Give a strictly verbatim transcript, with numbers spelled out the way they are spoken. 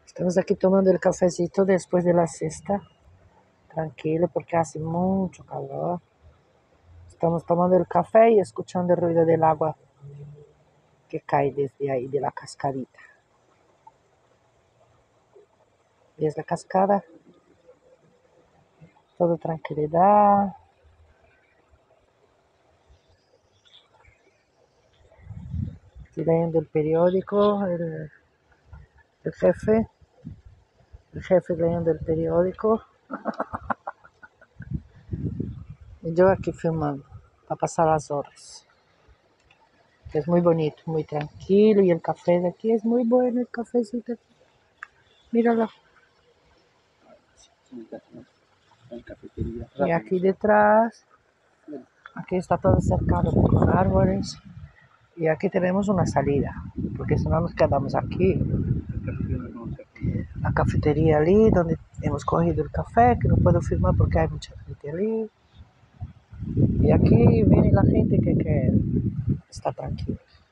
Estamos aquí tomando el cafecito después de la siesta, tranquilo porque hace mucho calor. Estamos tomando el café y escuchando el ruido del agua que cae desde ahí, de la cascadita. ¿Ves la cascada? Todo tranquilidad. Estoy leyendo el periódico, el, el jefe, el jefe leyendo el periódico. Y yo aquí filmando para pasar las horas. Es muy bonito, muy tranquilo. Y el café de aquí es muy bueno, el cafecito aquí. Míralo. Y aquí detrás, aquí está todo cercado por árboles. Y aquí tenemos una salida, porque si no nos quedamos aquí. La cafetería allí, donde hemos cogido el café, que no puedo filmar porque hay mucha gente allí. Y aquí viene la gente que, que está tranquila.